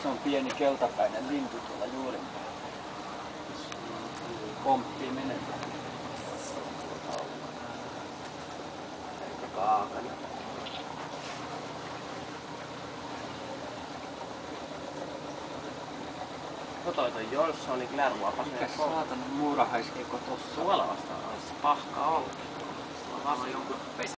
Tuossa on pieni keltapäinen lintu tuolla juurimpäällä. Pomppii menemään. Eikä kaakani. Kotoit on Johnsonin lärvua. Mikäs saatana muurahaiskeko tossa? Suola vastaan. Pahkaa on. Sulla on jonkun